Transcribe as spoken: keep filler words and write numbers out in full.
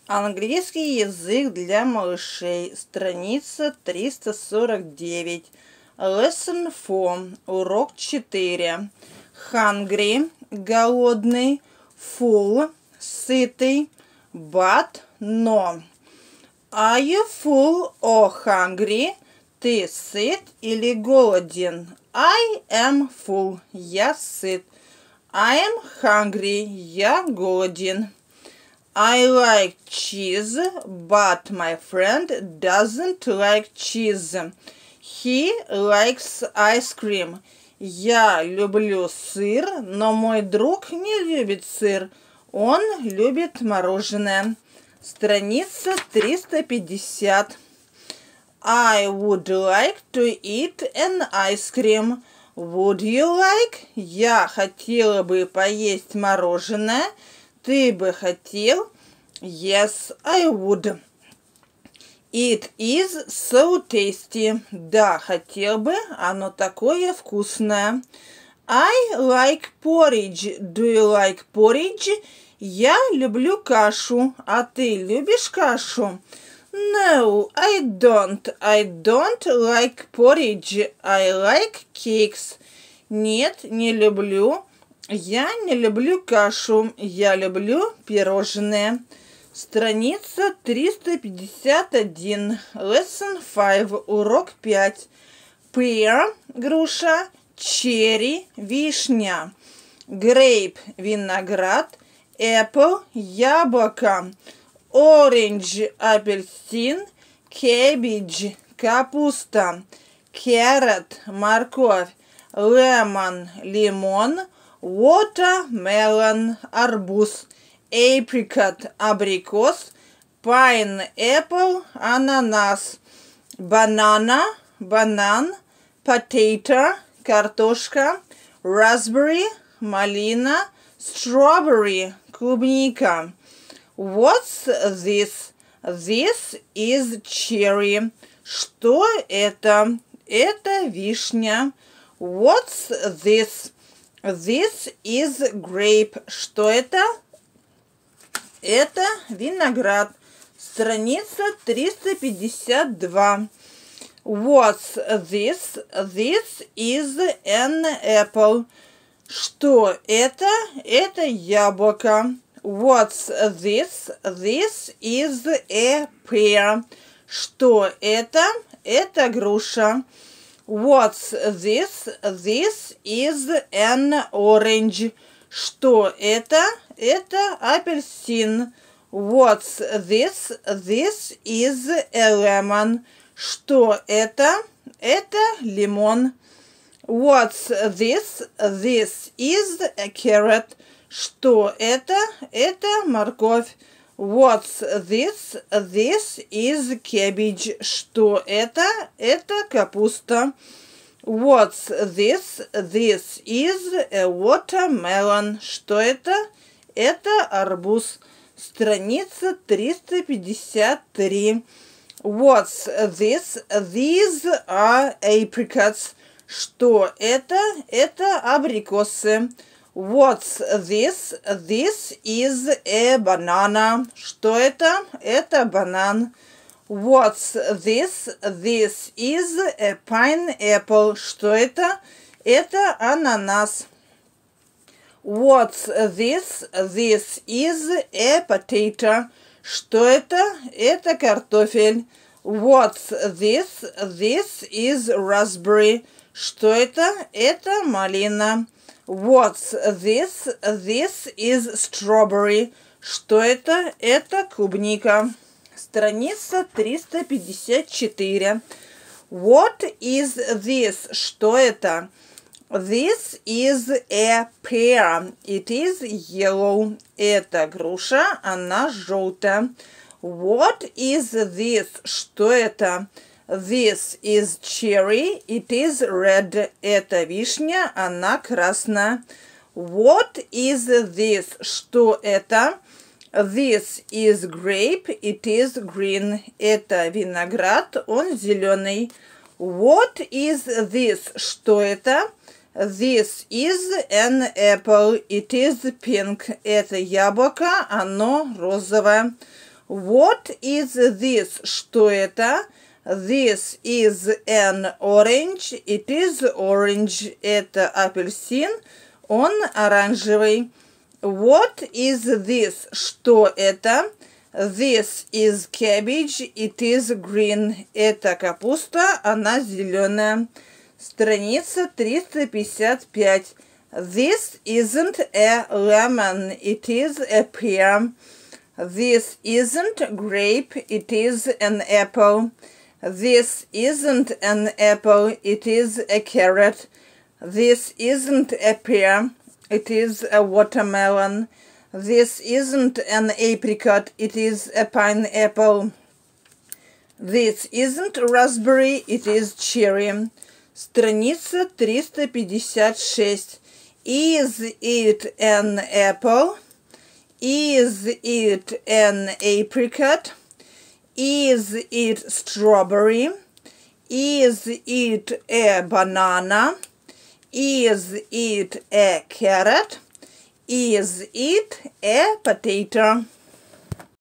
Английский язык для малышей. Страница триста сорок девять. Lesson four. Урок четыре. Hungry. Голодный. Full. Сытый. But. Но. Are you full or hungry? Ты сыт или голоден? I am full. Я сыт. I am hungry. Я голоден. I like cheese, but my friend doesn't like cheese. He likes ice cream. Я люблю сыр, но мой друг не любит сыр. Он любит мороженое. Страница триста пятьдесят. I would like to eat an ice cream. Would you like? Я хотела бы поесть мороженое. Ты бы хотел? Yes, I would. It is so tasty. Да, хотел бы. Оно такое вкусное. I like porridge. Do you like porridge? Я люблю кашу. А ты любишь кашу? No, I don't. I don't like porridge. I like cakes. Нет, не люблю. Я не люблю кашу, я люблю пирожные. Страница триста пятьдесят один. Lesson five. Урок пять. Pear – груша, cherry – вишня, grape – виноград, apple – яблоко, orange – апельсин, cabbage – капуста, carrot – морковь, lemon – лимон, watermelon – арбуз, apricot – абрикос, pineapple – ананас, banana – банан, potato – картошка, raspberry – малина, strawberry – клубника. What's this? This is cherry. Что это? Это вишня. What's this? This is grape. Что это? Это виноград. Страница триста пятьдесят два. What's this? This is an apple. Что это? Это яблоко. What's this? This is a pear. Что это? Это груша. What's this? This is an orange. Что это? Это апельсин. What's this? This is a lemon. Что это? Это лимон. What's this? This is a carrot. Что это? Это морковь. What's this? This is cabbage. Что это? Это капуста. What's this? This is a watermelon. Что это? Это арбуз. Страница триста пятьдесят три. What's this? These are apricots. Что это? Это абрикосы. What's this? This is a banana. Что это? Это банан. What's this? This is a pineapple. Что это? Это ананас. What's this? This is a potato. Что это? Это картофель. What's this? This is raspberry. Что это? Это малина. What's this? This is strawberry. Что это? Это клубника. Страница триста пятьдесят четыре. What is this? Что это? This is a pear. It is yellow. Это груша, она желтая. What is this? Что это? This is cherry. It is red. Это вишня, она красная. What is this? Что это? This is grape. It is green. Это виноград, он зеленый. What is this? Что это? This is an apple. It is pink. Это яблоко, оно розовое. What is this? Что это? This is an orange. It is orange. Это апельсин. Он оранжевый. What is this? Что это? This is cabbage. It is green. Это капуста. Она зеленая. Страница триста пятьдесят пять. This isn't a lemon. It is a pear. This isn't grape. It is an apple. This isn't an apple. It is a carrot. This isn't a pear. It is a watermelon. This isn't an apricot. It is a pineapple. This isn't raspberry. It is cherry. Страница триста пятьдесят шесть. Is it an apple? Is it an apricot? Is it strawberry? Is it a banana? Is it a carrot? Is it a potato?